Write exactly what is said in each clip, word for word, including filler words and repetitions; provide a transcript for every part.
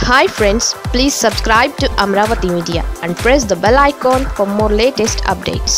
Hi friends, please subscribe to Amravati Media and press the bell icon for more latest updates.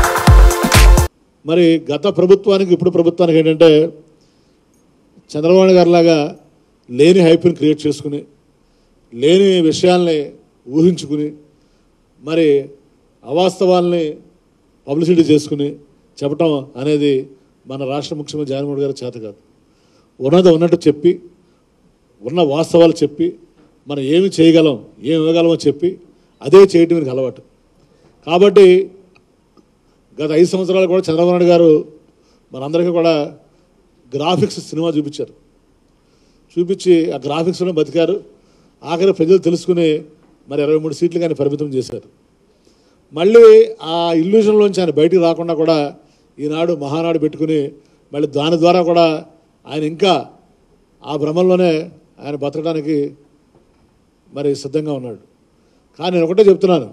మరి గత ప్రభుత్వానికి ఇప్పుడు ప్రభుత్వానికి ఏంటంటే చంద్రబాబు గారి లాగా లేని హైప్ని క్రియేట్ చేసుకుని లేని విషయాల్ని ఊహించుకుని మరి అవాస్తవాల్ని పబ్లిసిటీ చేసుకుని చెప్పటం అనేది మన రాష్ట్ర ముఖ్యమంత్రి జగన్మోహన్ గారి చేత కాదు. ఉన్నది ఉన్నట్టు చెప్పి ఉన్న వాస్తవాలు చెప్పి మనం ఏమి చేయగలం ఏమి ఇవ్వగలమో చెప్పి అదే చేయటం మీకు అలవాటు. కాబట్టి గత ఐదు సంవత్సరాలు కూడా చంద్రబాబు నాయుడు గారు మనందరికీ కూడా గ్రాఫిక్స్ సినిమా చూపించారు. చూపించి ఆ గ్రాఫిక్స్లో బతికారు. ఆఖరి ప్రజలు తెలుసుకుని మరి ఇరవై మూడు సీట్లు కానీ పరిమితం చేశారు. మళ్ళీ ఆ ఇల్యూజన్లోంచి ఆయన బయటికి రాకుండా కూడా ఈనాడు మహానాడు పెట్టుకుని మళ్ళీ దాని ద్వారా కూడా ఆయన ఇంకా ఆ భ్రమంలోనే ఆయన బతకడానికి మరి సిద్ధంగా ఉన్నాడు. కానీ నేను ఒకటే చెప్తున్నాను,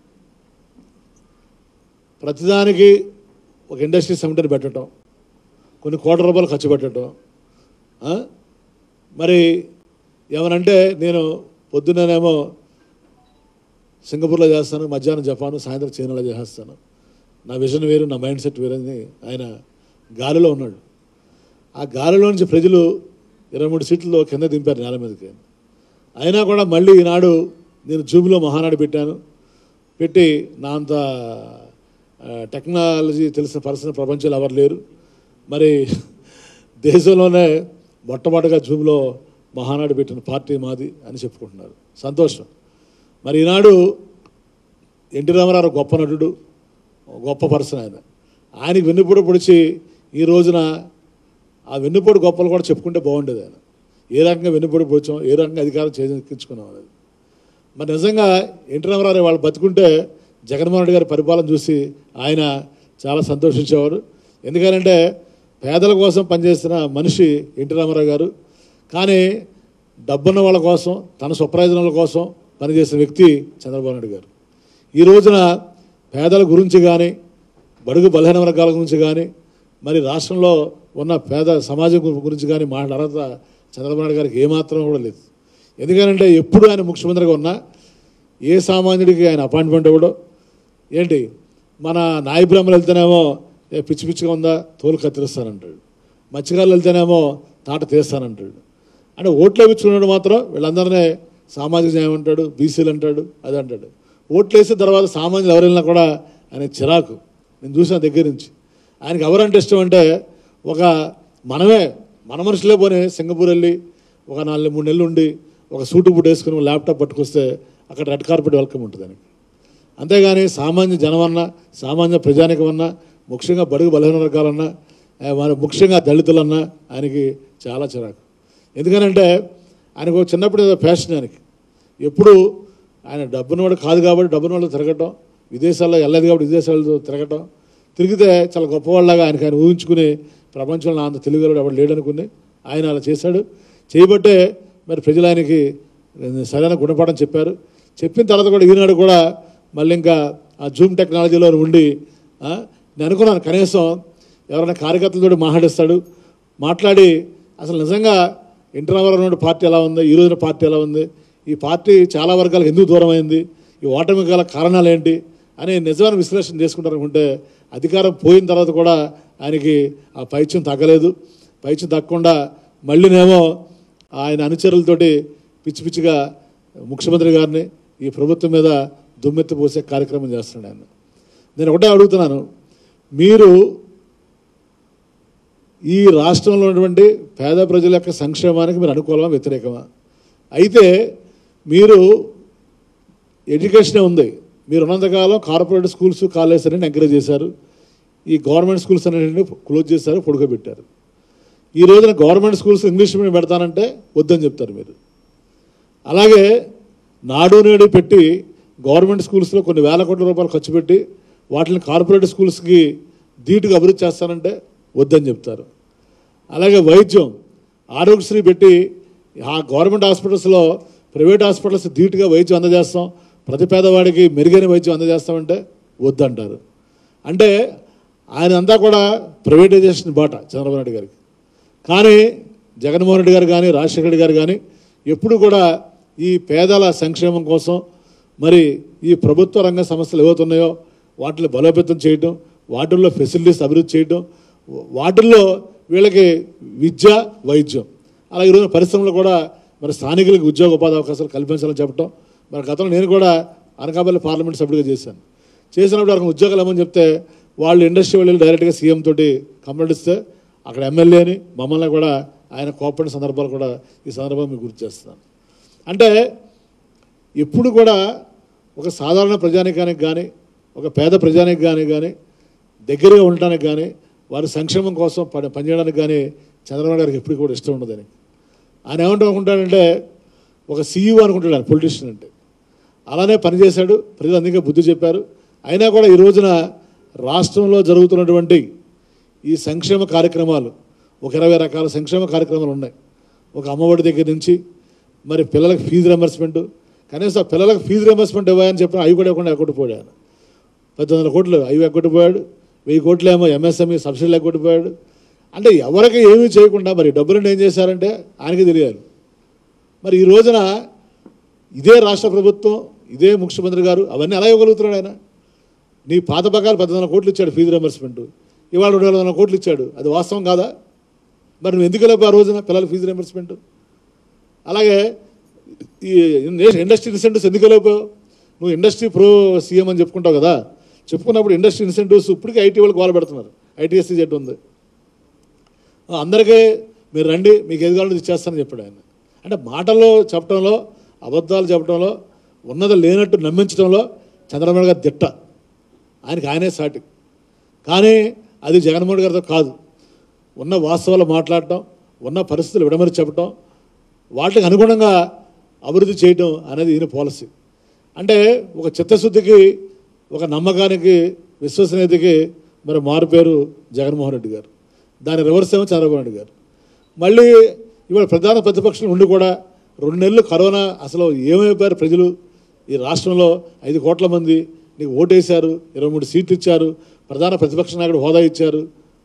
ప్రతిదానికి ఒక ఇండస్ట్రీ సమిటిని పెట్టడం, కొన్ని కోట్ల రూపాయలు ఖర్చు పెట్టడం, మరి ఏమనంటే నేను పొద్దున్నేమో సింగపూర్లో చేస్తాను, మధ్యాహ్నం జపాను, సాయంత్రం చైనాలో చేస్తాను, నా విజన్ వేరు, నా మైండ్ సెట్ వేరని ఆయన గాలిలో ఉన్నాడు. ఆ గాలిలో నుంచి ప్రజలు ఇరవై మూడు సీట్లలో కింద దింపారు నేల మీదకి. అయినా కూడా మళ్ళీ ఈనాడు నేను జూమ్లో మహానాడు పెట్టాను. పెట్టి నా అంత టెక్నాలజీ తెలిసిన పర్సన్ ప్రపంచంలో ఎవరు లేరు. మరి దేశంలోనే మొట్టమొదటిగా జూమ్లో మహానాడు పెట్టిన పార్టీ మాది అని చెప్పుకుంటున్నారు. సంతోషం. మరి ఈనాడు ఎన్టీ రామారావు గొప్ప నటుడు, గొప్ప పర్సన్. ఆయన ఆయనకి వెన్నుపోటు పొడిచి ఈ రోజున ఆ వెన్నుపోటు గొప్పలు కూడా చెప్పుకుంటే బాగుండేది. ఆయన ఏ రకంగా వెన్నుపోటు పొడిచాం, ఏ రకంగా అధికారం చేజిక్కించుకున్నాం అనేది. మరి నిజంగా ఎన్టీ రామారావు వాళ్ళు బతుకుంటే జగన్మోహన్ రెడ్డి గారి పరిపాలన చూసి ఆయన చాలా సంతోషించేవారు. ఎందుకంటే పేదల కోసం పనిచేసిన మనిషి ఎన్టీ రామారావు గారు. కానీ డబ్బున్న వాళ్ళ కోసం, తన స్వప్రయోజనాల కోసం పనిచేసిన వ్యక్తి చంద్రబాబు నాయుడు గారు. ఈ రోజున పేదల గురించి కానీ, బడుగు బలహీన వర్గాల గురించి కానీ, మరి రాష్ట్రంలో ఉన్న పేద సమాజం గురించి కానీ మాట్లాడత చంద్రబాబు నాయుడు గారికి ఏమాత్రం కూడా లేదు. ఎందుకంటే ఎప్పుడు ఆయన ముఖ్యమంత్రిగా ఉన్నా ఏ సామాన్యుడికి ఆయన అపాయింట్మెంట్ ఇవ్వడం ఏంటి, మన నాయ బ్రహ్మలు వెళ్తేనేమో పిచ్చి పిచ్చిగా ఉందా తోలు కత్తిరిస్తానంటాడు, మత్స్యకారులు వెళ్తేనేమో తాట తీస్తానంటాడు. అంటే ఓట్లు వేయించుకున్నాడు మాత్రం వీళ్ళందరినీ సామాజిక న్యాయం అంటాడు, బీసీలు అంటాడు, అది అంటాడు. ఓట్లు వేసిన తర్వాత సామాన్యులు ఎవరు వెళ్ళినా కూడా ఆయన చిరాకు. నేను చూసిన దగ్గర నుంచి ఆయనకి ఎవరంటే ఇష్టం అంటే ఒక మనమే మన మనుషులే పోనీ సింగపూర్ వెళ్ళి ఒక నాలుగు మూడు నెలలు ఉండి ఒక సూటు బుట్ వేసుకుని ల్యాప్టాప్ పట్టుకొస్తే అక్కడ రెడ్ కార్పెట్ వెల్కమ్ ఉంటుంది ఆయనకి. అంతేగాని సామాన్య జనమన్నా, సామాన్య ప్రజానికమన్నా, ముఖ్యంగా బడుగు బలహీన వర్గాలన్నా, మరి ముఖ్యంగా దళితులన్నా ఆయనకి చాలా చిరాకు. ఎందుకనంటే ఆయనకు చిన్నప్పుడు ఏదో ఫ్యాషన్ ఆయనకి. ఎప్పుడు ఆయన డబ్బున్నవాడు కాదు కాబట్టి డబ్బున్న వాళ్ళు తిరగటం, విదేశాల్లో వెళ్ళలేదు కాబట్టి విదేశాలతో తిరగటం, తిరిగితే చాలా గొప్పవాళ్ళగా ఆయనకి ఆయన ఊహించుకుని ప్రపంచంలో అంత తెలుగులో ఎవరు లేడనుకుని ఆయన అలా చేశాడు. చేయబట్టే మరి ప్రజలు ఆయనకి సరైన గుణపాఠం చెప్పారు. చెప్పిన తర్వాత కూడా ఈనాడు కూడా మళ్ళీ ఇంకా ఆ జూమ్ టెక్నాలజీలో ఉండి నేను అనుకున్నాను కనీసం ఎవరైనా కార్యకర్తలతో మాట్లాడిస్తాడు, మాట్లాడి అసలు నిజంగా ఎన్టీ రామారావు పార్టీ ఎలా ఉంది, ఈ రోజున పార్టీ ఎలా ఉంది, ఈ పార్టీ చాలా వర్గాలకు ఎందుకు దూరం అయింది, ఈ ఓటమి గల కారణాలు ఏంటి అని నిజమైన విశ్లేషణ చేసుకుంటారు అనుకుంటే అధికారం పోయిన తర్వాత కూడా ఆయనకి ఆ పైత్యం తగ్గలేదు. పైత్యం తగ్గకుండా మళ్ళీనేమో ఆయన అనుచరులతోటి పిచ్చి పిచ్చిగా ముఖ్యమంత్రి గారిని ఈ ప్రభుత్వం మీద దుమ్మెత్తి పోసే కార్యక్రమం చేస్తున్నాడు ఆయన. నేను ఒకటే అడుగుతున్నాను, మీరు ఈ రాష్ట్రంలో ఉన్నటువంటి పేద ప్రజల యొక్క సంక్షేమానికి మీరు అనుకూలమా వ్యతిరేకమా? అయితే మీరు ఎడ్యుకేషనే ఉంది, మీరు ఉన్నంతకాలం కార్పొరేట్ స్కూల్స్ కాలేజెస్ అన్ని ఎంకరేజ్ చేశారు, ఈ గవర్నమెంట్ స్కూల్స్ అన్నింటినీ క్లోజ్ చేశారు, పొడుకోబెట్టారు. ఈ రోజున గవర్నమెంట్ స్కూల్స్ ఇంగ్లీష్ మీడియం పెడతానంటే వద్దని చెప్తారు మీరు. అలాగే నాడు నేడు పెట్టి గవర్నమెంట్ స్కూల్స్లో కొన్ని వేల కోట్ల రూపాయలు ఖర్చు పెట్టి వాటిని కార్పొరేట్ స్కూల్స్కి ధీటుగా అభివృద్ధి చేస్తానంటే వద్దని చెప్తారు. అలాగే వైద్యం ఆరోగ్యశ్రీ పెట్టి ఆ గవర్నమెంట్ హాస్పిటల్స్లో ప్రైవేట్ హాస్పిటల్స్ ధీటుగా వైద్యం అందజేస్తాం, ప్రతి పేదవాడికి మెరుగైన వైద్యం అందజేస్తామంటే వద్దంటారు. అంటే ఆయన అంతా కూడా ప్రైవేటైజేషన్ బాట చంద్రబాబు నాయుడు గారికి. కానీ జగన్మోహన్ రెడ్డి గారు కానీ రాజశేఖర రెడ్డి గారు కానీ ఎప్పుడు కూడా ఈ పేదల సంక్షేమం కోసం మరి ఈ ప్రభుత్వ రంగ సంస్థలు ఏవైతున్నాయో వాటిని బలోపేతం చేయడం, వాటిల్లో ఫెసిలిటీస్ అభివృద్ధి చేయడం, వాటిల్లో వీళ్ళకి విద్య, వైద్యం, అలాగే ఈరోజు పరిశ్రమలు కూడా మరి స్థానికులకు ఉద్యోగ ఉపాధి అవకాశాలు కల్పించాలని చెప్పడం. మరి గతంలో నేను కూడా అనకాపల్లి పార్లమెంట్ సభ్యుడిగా చేశాను. చేసినప్పుడు అక్కడ ఉద్యోగాలు ఏమని చెప్తే వాళ్ళు ఇండస్ట్రీ వెళ్ళి డైరెక్ట్గా సీఎం తోటి కంప్లైంట్ ఇస్తే అక్కడ ఎమ్మెల్యేని మమ్మల్ని కూడా ఆయన కోపడిన సందర్భాలు కూడా ఈ సందర్భంగా మీకు గుర్తు చేస్తున్నాను. అంటే ఎప్పుడు కూడా ఒక సాధారణ ప్రజానికానికి కానీ ఒక పేద ప్రజానికి కానీ కానీ దగ్గరగా ఉండటానికి కానీ వారి సంక్షేమం కోసం పని పనిచేయడానికి కానీ చంద్రబాబు గారికి ఎప్పుడు కూడా ఇష్టం ఉండదని. ఆయన ఏమంటూ అనుకుంటాడంటే ఒక సీఈఓ అనుకుంటాడు ఆయన పొలిటీషియన్ అంటే. అలానే పనిచేశాడు, ప్రజలు అందుకే బుద్ధి చెప్పారు. అయినా కూడా ఈ రోజున రాష్ట్రంలో జరుగుతున్నటువంటి ఈ సంక్షేమ కార్యక్రమాలు ఒక ఇరవై రకాల సంక్షేమ కార్యక్రమాలు ఉన్నాయి. ఒక అమ్మఒడి దగ్గర నుంచి మరి పిల్లలకు ఫీజు రింబర్స్మెంట్, కనీసం పిల్లలకు ఫీజు రింబర్స్మెంట్ ఇవ్వాలని చెప్పిన అవి కూడా ఇవ్వకుండా ఎగ్గొట్టిపోయాడు ఆయన. పద్దెనిమిది వందల కోట్లు అవి ఎగ్గొట్టిపోయాడు, వెయ్యి కోట్లు ఏమో ఎంఎస్ఎంఈ సబ్సిడీలు ఎగ్గొట్టిపోయాడు. అంటే ఎవరికి ఏమీ చేయకుండా మరి డబ్బులను ఏం చేశారంటే ఆయనకి తెలియాలి. మరి ఈ రోజున ఇదే రాష్ట్ర ప్రభుత్వం, ఇదే ముఖ్యమంత్రి గారు అవన్నీ ఎలా ఇవ్వగలుగుతున్నాడు ఆయన? నీ పాత పకాలు పద్దెనిమిది వందల కోట్లు ఇచ్చాడు ఫీజు రింబర్స్మెంట్, ఇవాళ రెండు వేల వందల కోట్లు ఇచ్చాడు, అది వాస్తవం కాదా? మరి నువ్వు ఎందుకు లేవు ఆ రోజున పిల్లల ఫీజు రింబర్స్మెంట్? అలాగే ఈ ఇండస్ట్రీ ఇన్సెంటివ్స్ ఎందుకు లేవు? నువ్వు ఇండస్ట్రీ ప్రో సీఎం అని చెప్పుకుంటావు కదా, చెప్పుకున్నప్పుడు ఇండస్ట్రీ ఇన్సెంటివ్స్ ఇప్పటికీ ఐటీ వాళ్ళు గోల పెడుతున్నారు. ఐటీఎస్సీ జెట్ ఉంది, అందరికీ మీరు రండి మీకు ఏది కావాలో ఇచ్చేస్తానని చెప్పాడు ఆయన. అంటే మాటల్లో చెప్పడంలో, అబద్ధాలు చెప్పడంలో, ఉన్నది లేనట్టు నమ్మించడంలో చంద్రబాబు గారు దిట్ట, ఆయనకి ఆయనే సాటి. కానీ అది జగన్మోహన్ గారితో కాదు. ఉన్న వాస్తవాలు మాట్లాడటం, ఉన్న పరిస్థితులు విడమరి చెప్పడం, వాటికి అనుగుణంగా అభివృద్ధి చేయడం అనేది ఈయన పాలసీ. అంటే ఒక చిత్తశుద్ధికి, ఒక నమ్మకానికి, విశ్వసనీయతకి మరి మారు పేరు జగన్మోహన్ రెడ్డి గారు. దాని రివర్స్ ఏమో చంద్రబాబు నాయుడు గారు. మళ్ళీ ఇవాళ ప్రధాన ప్రతిపక్షం ఉండి కూడా రెండు నెలలు కరోనా అసలు ఏమైపోయారు ప్రజలు. ఈ రాష్ట్రంలో ఐదు కోట్ల మంది నీకు ఓటేశారు, ఇరవై మూడు సీట్లు ఇచ్చారు, ప్రధాన ప్రతిపక్ష నాయకుడు హోదా ఇచ్చారు.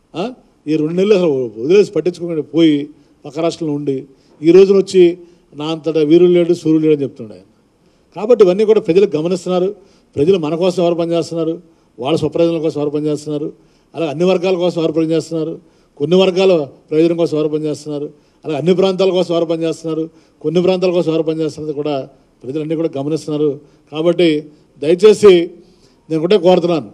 ఈ రెండు నెలలు అసలు వదిలేసి పట్టించుకోకుండా పోయి పక్క రాష్ట్రంలో ఉండి ఈ రోజున వచ్చి నా అంతటా వీరులు లేడు సూర్యులు లేడు అని చెప్తున్నాడు ఆయన. కాబట్టి ఇవన్నీ కూడా ప్రజలు గమనిస్తున్నారు. ప్రజలు మన కోసం ఎవరు పనిచేస్తున్నారు, వాళ్ళ స్వప్రయోజనాల కోసం ఎవరు పనిచేస్తున్నారు, అలాగే అన్ని వర్గాల కోసం ఎవరు పనిచేస్తున్నారు, కొన్ని వర్గాల ప్రయోజనం కోసం ఎవరు పనిచేస్తున్నారు, అలాగే అన్ని ప్రాంతాల కోసం ఎవరు పనిచేస్తున్నారు, కొన్ని ప్రాంతాల కోసం ఎవరు పనిచేస్తున్నది కూడా ప్రజలన్నీ కూడా గమనిస్తున్నారు. కాబట్టి దయచేసి నేను ఒకటే కోరుతున్నాను,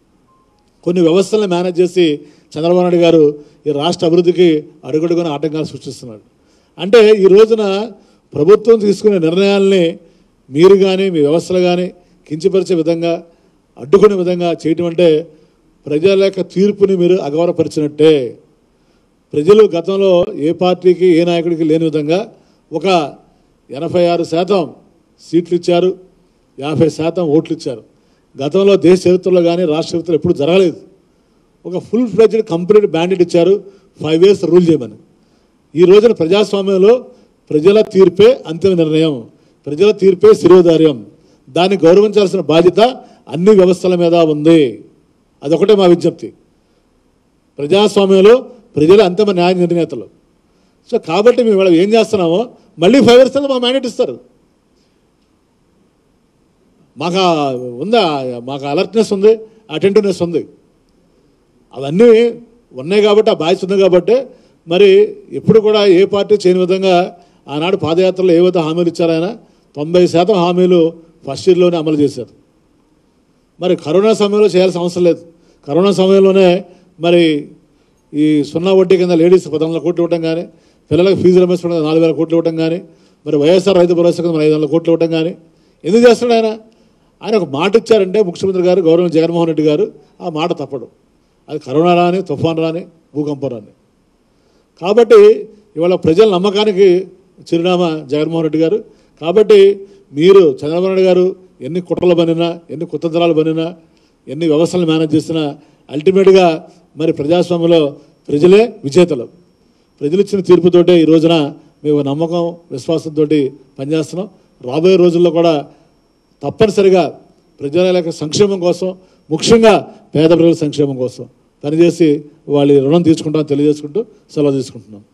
కొన్ని వ్యవస్థలను మేనేజ్ చేసి చంద్రబాబు నాయుడు గారు ఈ రాష్ట్ర అభివృద్ధికి అడుగడుగున ఆటంకాలు సృష్టిస్తున్నాడు. అంటే ఈ రోజున ప్రభుత్వం తీసుకునే నిర్ణయాల్ని మీరు కానీ మీ వ్యవస్థలు కానీ కించపరిచే విధంగా, అడ్డుకునే విధంగా చేయటం అంటే ప్రజల యొక్క తీర్పుని మీరు అగౌరవపరిచినట్టే. ప్రజలు గతంలో ఏ పార్టీకి ఏ నాయకుడికి లేని విధంగా ఒక ఎనభై ఆరు శాతం సీట్లు ఇచ్చారు, యాభై శాతం ఓట్లు ఇచ్చారు. గతంలో దేశ చరిత్రలో కానీ రాష్ట్ర చరిత్రలో ఎప్పుడు జరగలేదు. ఒక ఫుల్ ఫ్లెడ్జ్డ్ కంప్లీట్ బ్యాండెడ్ ఇచ్చారు ఫైవ్ ఇయర్స్ రూల్ చేయమని. ఈ రోజున ప్రజాస్వామ్యంలో ప్రజల తీర్పే అంతిమ నిర్ణయం, ప్రజల తీర్పే శిరోధార్యం. దాన్ని గౌరవించాల్సిన బాధ్యత అన్ని వ్యవస్థల మీద ఉంది. అదొకటే మా విజ్ఞప్తి. ప్రజాస్వామ్యంలో ప్రజలు అంతిమ న్యాయ నిర్ణేతలు. సో కాబట్టి మేము ఏం చేస్తున్నామో మళ్ళీ ఫైవ్ ఇయర్స్ మా మ్యాండేట్ ఇస్తారు. మాకు ఉందా, మాకు అలర్ట్నెస్ ఉంది, అటెంటివ్నెస్ ఉంది, అవన్నీ ఉన్నాయి కాబట్టి ఆ బాధ్యత ఉంది. కాబట్టి మరి ఎప్పుడు కూడా ఏ పార్టీ చేయని విధంగా ఆనాడు పాదయాత్రలో ఏవైతే హామీలు ఇచ్చారో ఆయన తొంభై శాతం హామీలు ఫస్ట్ ఇయర్లోనే అమలు చేశారు. మరి కరోనా సమయంలో చేయాల్సిన అవసరం లేదు. కరోనా సమయంలోనే మరి ఈ సున్నా వడ్డీ కింద లేడీస్ పదకొండు వందల కోట్లు ఇవ్వడం కానీ, పిల్లలకు ఫీజు రింబర్స్మెంట్ నాలుగు వేల కోట్లు ఇవ్వడం కానీ, మరి వైఎస్ఆర్ రైతు భరోసా కింద ఐదు వందల కోట్లు ఇవ్వడం కానీ ఎందుకు చేస్తున్నాడు ఆయన? ఆయన ఒక మాట ఇచ్చారంటే ముఖ్యమంత్రి గారు గౌరవ జగన్మోహన్ రెడ్డి గారు ఆ మాట తప్పడు. అది కరోనా రాని, తుఫాన్ రాని, భూకంపం రాని. కాబట్టి ఇవాళ ప్రజల నమ్మకానికి చిరునామా జగన్మోహన్ రెడ్డి గారు. కాబట్టి మీరు చంద్రబాబు నాయుడు గారు ఎన్ని కుట్రలు బనినా, ఎన్ని కుతంత్రాలు బనినా, ఎన్ని వ్యవస్థలు మేనేజ్ చేసినా అల్టిమేట్గా మరి ప్రజాస్వామ్యంలో ప్రజలే విజేతలు. ప్రజలు ఇచ్చిన తీర్పుతోటే ఈ రోజున మేము నమ్మకం, విశ్వాసంతో పనిచేస్తున్నాం. రాబోయే రోజుల్లో కూడా తప్పనిసరిగా ప్రజల యొక్క సంక్షేమం కోసం, ముఖ్యంగా పేద ప్రజల సంక్షేమం కోసం పనిచేసి వాళ్ళ రుణం తీసుకుంటామని తెలియజేసుకుంటూ సెలవు తీసుకుంటున్నాం.